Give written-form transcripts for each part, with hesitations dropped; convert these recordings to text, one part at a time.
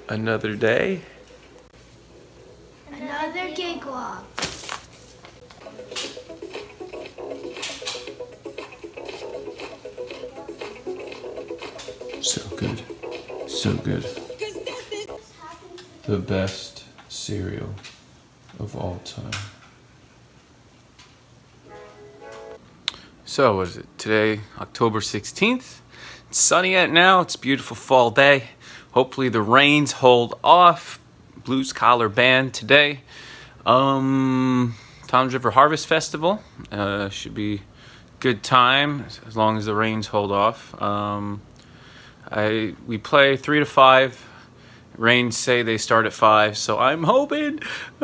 Another day. Another gig log. So good. So good. The best cereal of all time. So what is it? Today, October 16th. It's sunny out now. It's a beautiful fall day. Hopefully the rains hold off. Blues Collar Band today. Toms River Harvest Festival. Should be good time as long as the rains hold off. We play 3 to 5. Rains say they start at 5, so I'm hoping.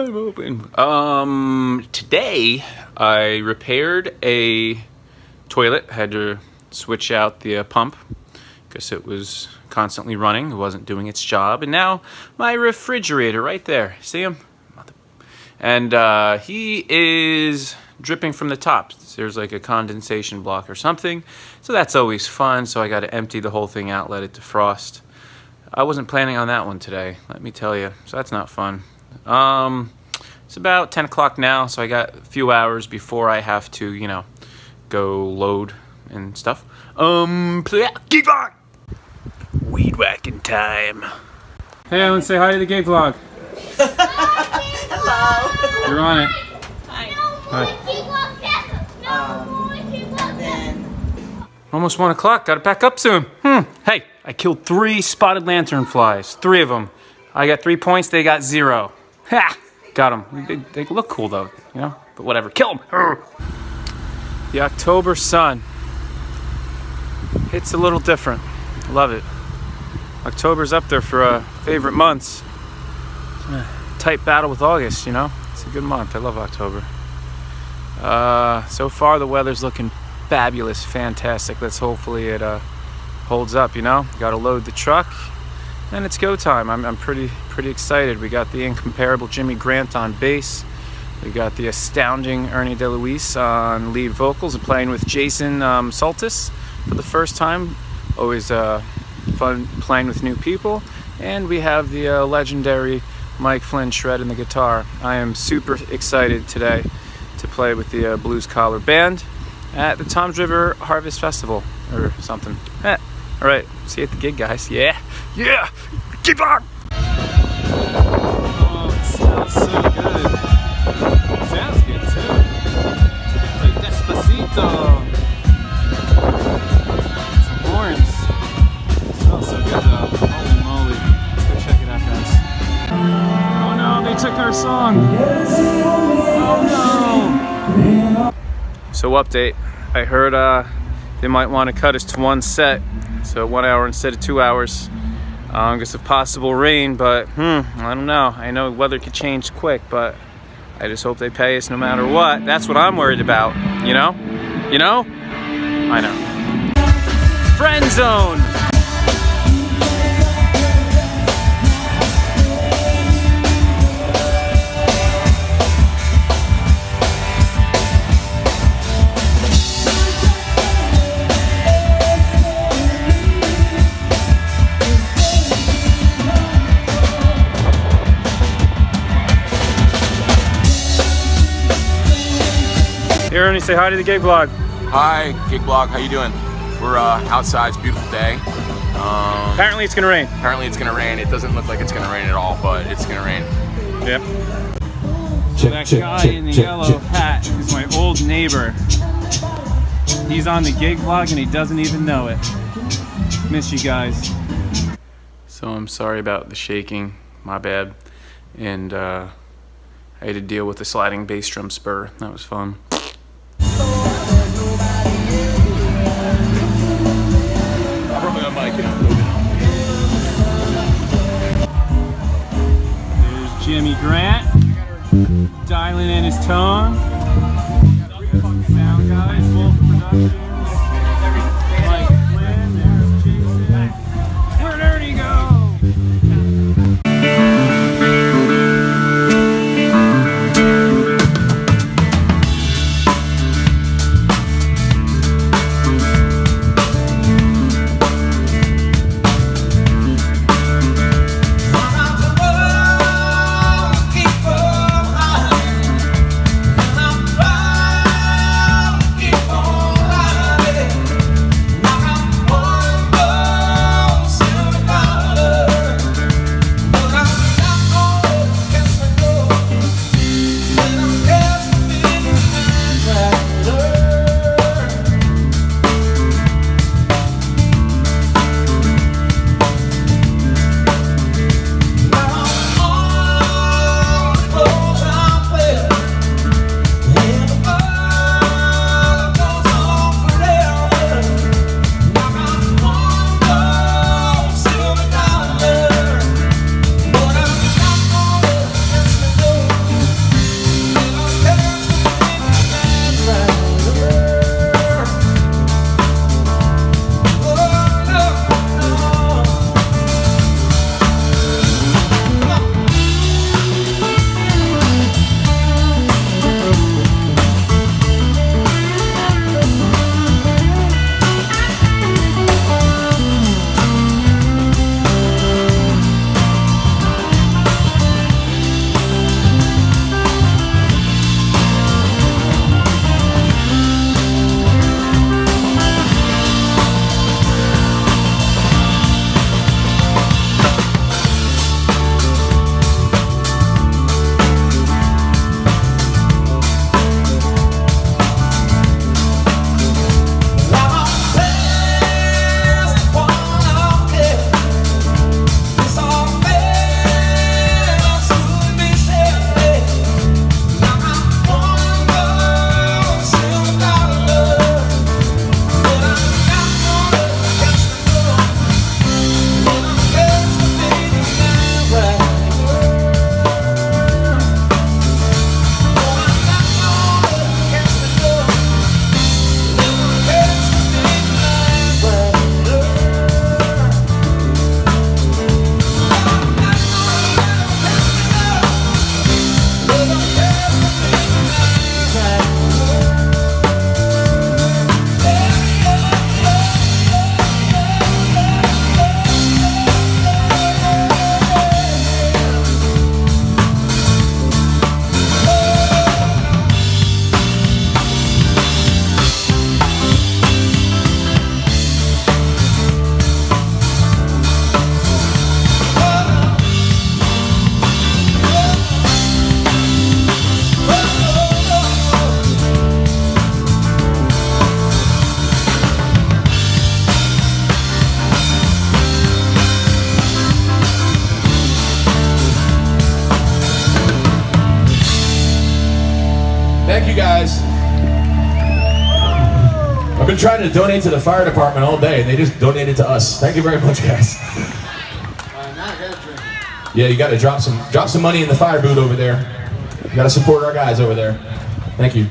Today I repaired a toilet. Had to switch out the pump because it was constantly running. It wasn't doing its job. And now my refrigerator right there. See him? And he is dripping from the top. There's like a condensation block or something. So that's always fun. So I got to empty the whole thing out, let it defrost. I wasn't planning on that one today, let me tell you. So that's not fun. It's about 10 o'clock now, so I got a few hours before I have to, you know, go load and stuff. So yeah, gig vlog! Weed whacking time. Hey, Ellen, say hi to the gig vlog. Hello. You're on it. Hi. Almost 1 o'clock, gotta pack up soon. Hey, I killed 3 spotted lanternflies, 3 of them. I got 3 points, they got 0. Ha! Got them. They look cool though, you know? But whatever, kill them! The October sun. It's a little different. Love it. October's up there for favorite months. Tight battle with August, you know? It's a good month. I love October. So far the weather's looking fabulous, fantastic. Let's hopefully it holds up, you know? Got to load the truck and it's go time. I'm pretty excited. We got the incomparable Jimmy Grant on bass. We got the astounding Ernie DeLuise on lead vocals and playing with Jason Saltis for the first time. Always fun playing with new people. And we have the legendary Mike Flynn shredding the guitar. I am super excited today to play with the Blues Collar Band at the Toms River Harvest Festival or something. All right, see you at the gig, guys. Yeah, keep on. Oh, it smells so good. It sounds good too. Like Despacito. Some horns. It smells so good though. Holy moly. Let's go check it out, guys. Oh no, they took our song. Oh no. So update. I heard they might want to cut us to 1 set. So 1 hour instead of 2 hours. Because of possible rain, but I don't know. I know weather could change quick, but I just hope they pay us no matter what. That's what I'm worried about, you know? You know? I know. Friend zone! Here, Ernie, say hi to the gig vlog. Hi, gig vlog. How you doing? We're outside. It's a beautiful day. Apparently it's gonna rain. Apparently it's gonna rain. It doesn't look like it's gonna rain at all, but it's gonna rain. Yep. So that guy in the yellow hat is my old neighbor. He's on the gig vlog and he doesn't even know it. Miss you guys. So I'm sorry about the shaking. My bad. And I had to deal with the sliding bass drum spur. That was fun. There's Jimmy Grant dialing in his tone. Sound guys, Wolf Productions. Mike Flynn, there's Jason. Where'd Ernie go? guys. I've been trying to donate to the fire department all day, and they just donated to us. Thank you very much, guys. Now I gotta drink. Yeah, you got to drop some money in the fire booth over there. You got to support our guys over there. Thank you.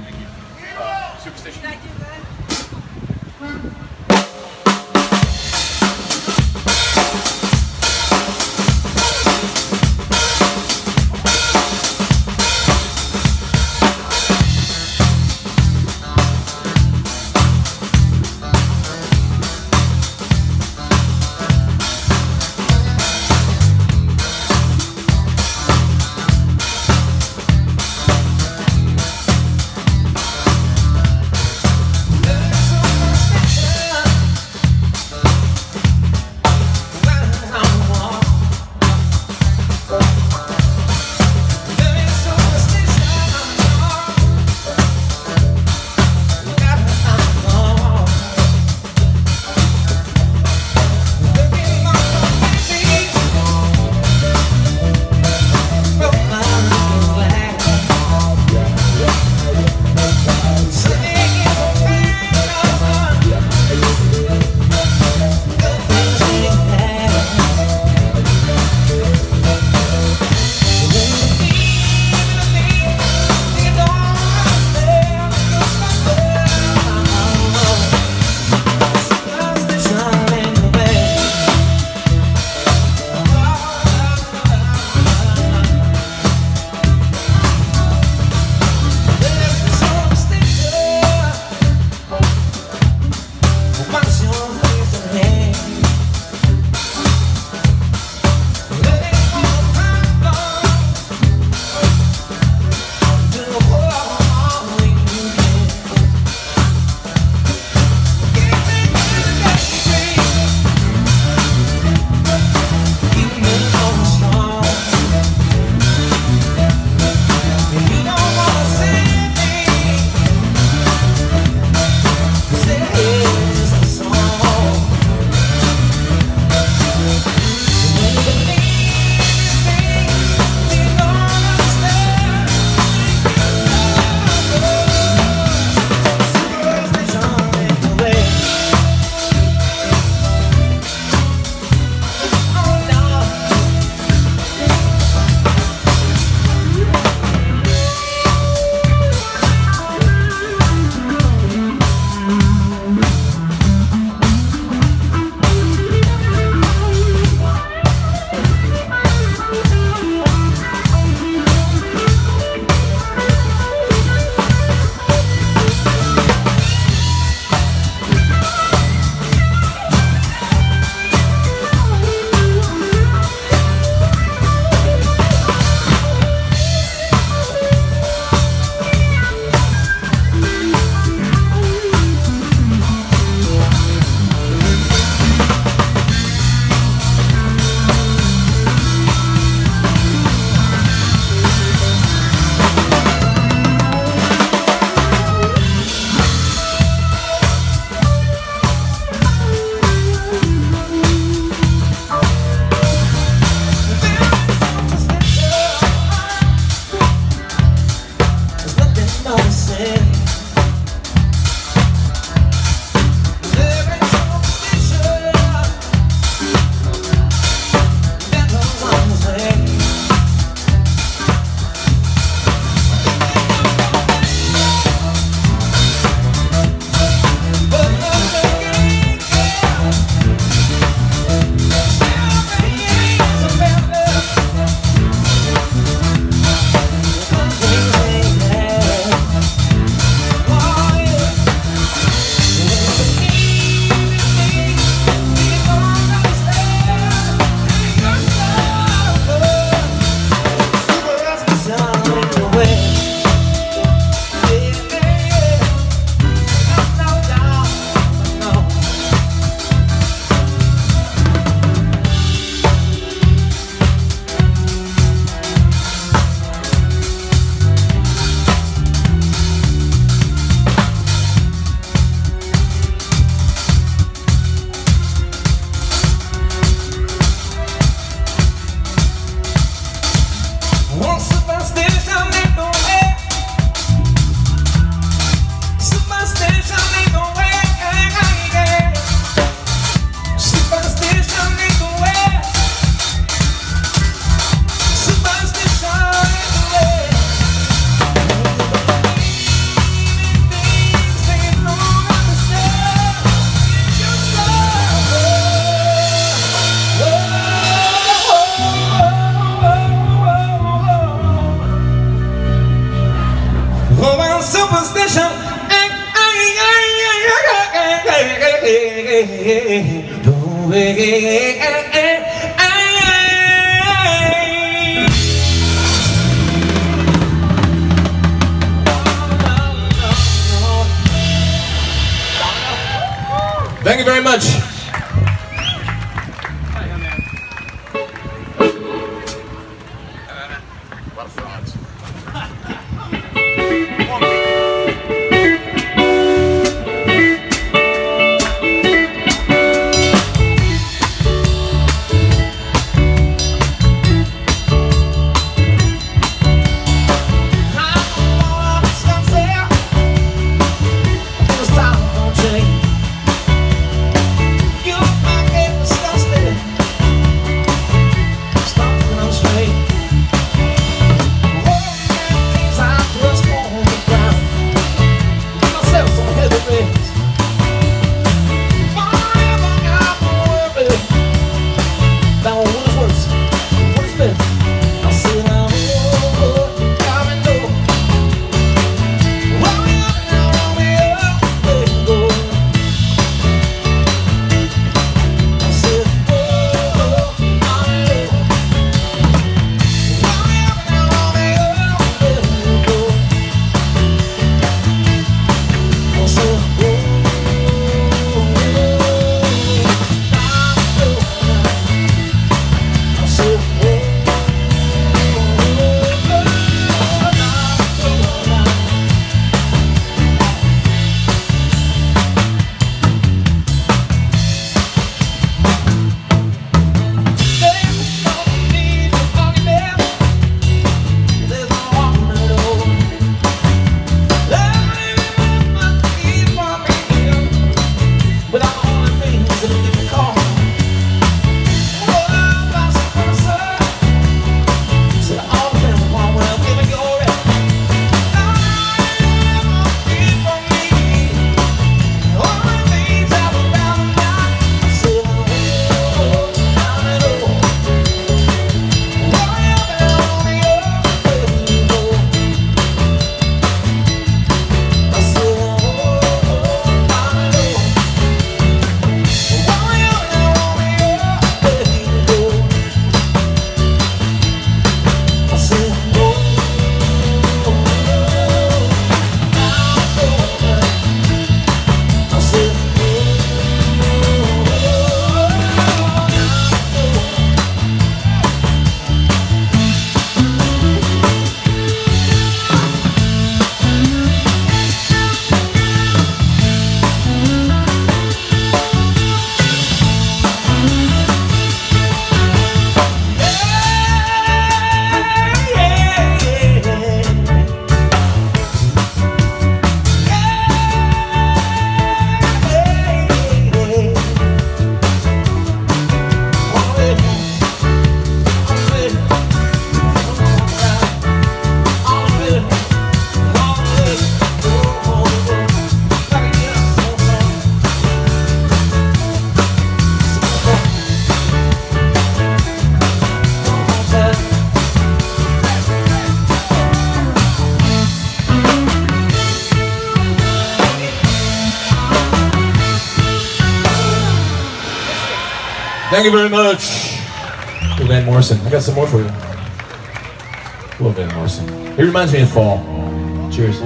Thank you very much. Little Van Morrison. I got some more for you. Little Van Morrison. He reminds me of fall. Cheers.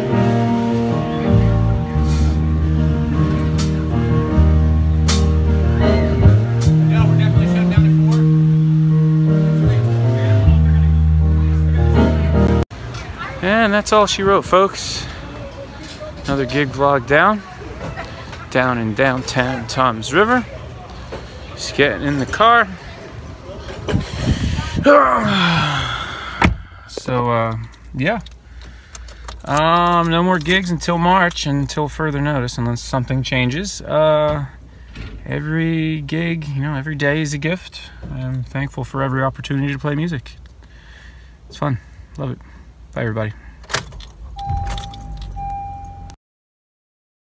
And that's all she wrote, folks. Another gig vlog down in downtown Toms River. Just getting in the car. So, yeah. No more gigs until March, until further notice, unless something changes. Every gig, you know, every day is a gift. I'm thankful for every opportunity to play music. It's fun. Love it. Bye, everybody.